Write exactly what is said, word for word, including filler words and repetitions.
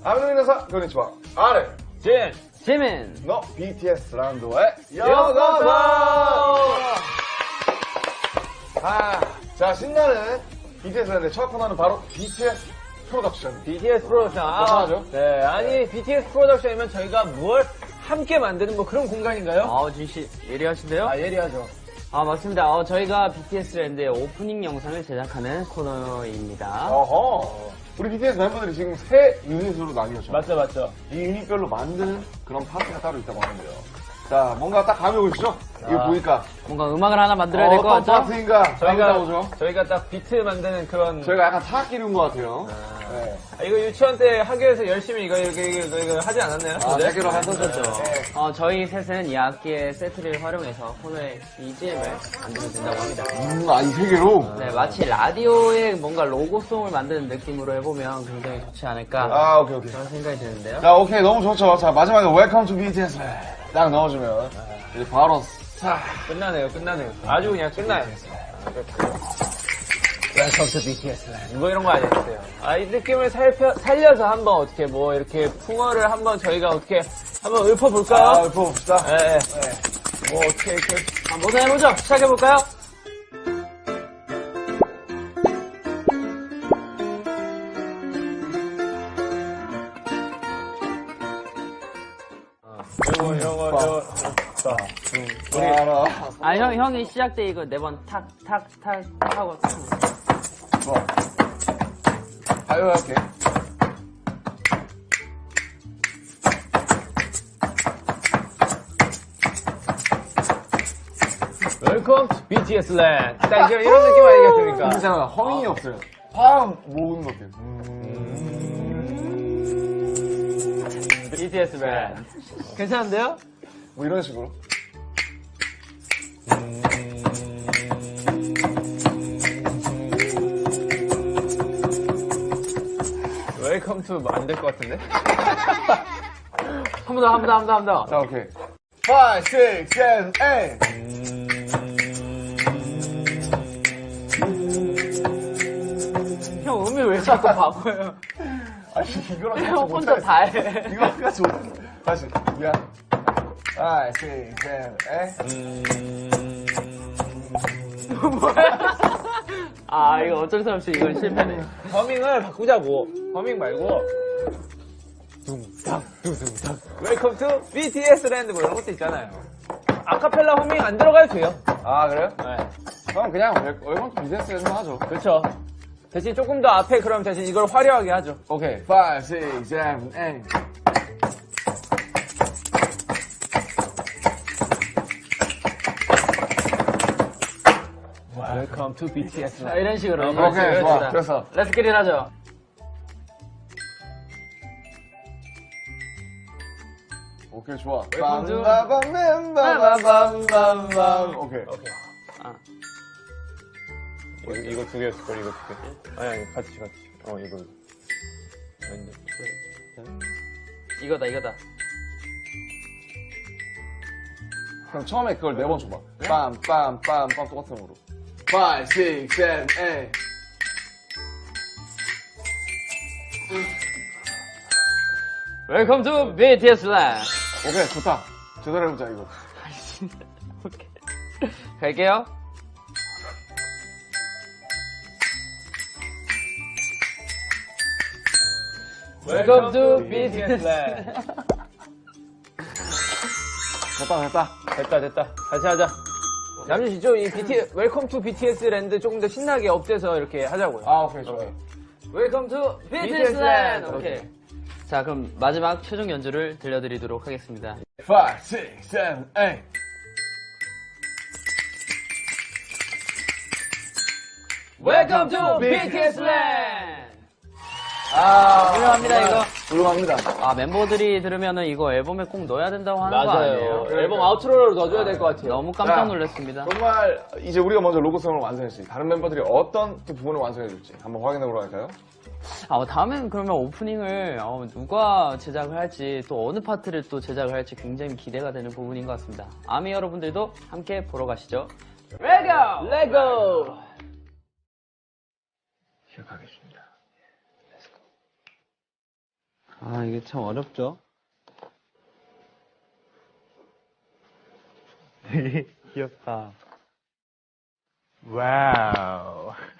아미노미나사 고니치와 아레 진 지민 너 비티에스 라운드에 요거소! 아, 자 신나는 비티에스 라운드의 첫 코너는 바로 비티에스 프로덕션. 비티에스 프로덕션. 아, 하죠? 네, 아니 비티에스 프로덕션이면 저희가 뭘 함께 만드는 뭐 그런 공간인가요? 아 진씨 예리하신데요? 아, 예리하죠. 아 맞습니다. 어, 저희가 비티에스 랜드의 오프닝 영상을 제작하는 코너입니다. 어허. 우리 비티에스 멤버들이 지금 세 유닛으로 나뉘었죠. 맞죠, 맞죠. 이 유닛별로 만드는 그런 파트가 따로 있다고 하는데요. 자, 뭔가 딱 감이 오시죠? 이거 아. 보니까. 뭔가 음악을 하나 만들어야 될 것 어떤 같죠? 파트인가? 저희가, 나오죠? 저희가 딱 비트 만드는 그런. 저희가 약간 타악기류인 것 같아요. 네. 아, 이거 유치원 때 학교에서 열심히 이거, 이거, 이거, 이거, 이거 하지 않았나요? 아, 네? 세계로 했었죠. 어, 저희 셋은 이 악기의 세트를 활용해서 코너의 비지엠을 만들면 된다고 합니다. 음, 아, 이 세계로? 네, 마치 라디오의 뭔가 로고송을 만드는 느낌으로 해보면 굉장히 좋지 않을까 아, 오케이, 오케이. 그런 생각이 드는데요. 자, 오케이. 너무 좋죠. 자, 마지막에 웰컴 투 비티에스 딱 넣어주면 이제 바로 싹. 끝나네요, 끝나네요. 아주 그냥 끝나요. 웰컴 투 비티에스 뭐 이런 거 아니었어요. 아, 이 느낌을 살펴, 살려서 한번 어떻게 뭐 이렇게 풍어를 한번 저희가 어떻게 한번 읊어볼까요? 아, 읊어봅시다. 네. 네. 뭐 어떻게 이렇게. 한번 해보죠. 시작해볼까요? 이거, 이거, 이거. 자, 알아. 아, 형, 형이 시작 때 이거 네 번 탁, 탁, 탁, 하고. 좋아. 아유, 할게. 웰컴 투 비티에스 랜드. 딱 이런, 이런 느낌 아니겠습니까? 괜찮아. 허밍이 없어요. 팡! 모으는 것들. 비티에스 랜드. 괜찮은데요? 뭐 이런 식으로. 웰컴 투 안 될 것 같은데? 한 번 더, 한 번 더, 한 번 더, 한 번 더. 자, 오케이. 오, 육, 칠, 팔. 형 음이 왜 자꾸 바꿔요? 아니, 이거랑 같이 형 혼자 못하겠어. 다 해. 이거랑 같이 못하겠어. 다시. 미안. 오, 육, 칠, 팔. 뭐야? 아, 이거 어쩔 수 없이 이건 실패네. 허밍을 바꾸자고. 허밍 말고. 둥탁, 두둥탁. 웰컴 투 비티에스 랜드 뭐 이런 것도 있잖아요. 아카펠라 허밍 안 들어가도 돼요. 아, 그래요? 네. 그럼 그냥 웰컴 투 비즈니스 랜드 하죠. 그렇죠. 대신 조금 더 앞에 그럼 대신 이걸 화려하게 하죠. 오케이. 오, 육, 칠, 팔. 웰컴 투 비티에스 자, 랜드. 이런 식으로. 어, 오케이, 좋아. 됐어. 렛츠 기릿 하죠. 오케이, 좋아. 웰컴 투- 빰빰빰빰빰빰빰. 오케이. 오케이. 아. 이거, 이거 두 개였을 걸, 이거 두 개. 아니, 아니, 같이, 같이. 어, 이거. 왠지. 이거다, 이거다. 그럼 처음에 그걸 네 번 줘봐. 빰빰빰빰 똑같은 으로. 오, 육, 칠, 팔. 웰컴 투 비티에스 랜드. 오케이, 좋다. 제대로 해보자, 이거. 오케이. 갈게요. 웰컴 투 비티에스 랜드. 됐다, 됐다. 됐다, 됐다. 다시 하자. 잠시 좀, 이 비티, 웰컴 투 비티에스 랜드 조금 더 신나게 업돼서 이렇게 하자고요. 아, 오케이, 좋아요. 웰컴 투 비티에스 랜드. 오케이. 자, 그럼 마지막 최종 연주를 들려드리도록 하겠습니다. 오, 육, 칠, 팔. 웰컴 투 비티에스 랜드. 아, 훌륭합니다, 이거. 훌륭합니다. 아, 멤버들이 들으면은 이거 앨범에 꼭 넣어야 된다고 하는 거 아니에요? 맞아요. 앨범 아우트로로 넣어줘야 될 것 같아요. 너무 깜짝 자, 놀랐습니다. 정말 이제 우리가 먼저 로고송을 완성했지. 다른 멤버들이 어떤 또 부분을 완성해줄지 한번 확인해보러 갈까요? 아, 다음엔 그러면 오프닝을 어, 누가 제작을 할지 또 어느 파트를 또 제작을 할지 굉장히 기대가 되는 부분인 것 같습니다. 아미 여러분들도 함께 보러 가시죠. 레고! 레고! 시작하겠습니다. 아, 이게 참 어렵죠? 되게 귀엽다. 와우.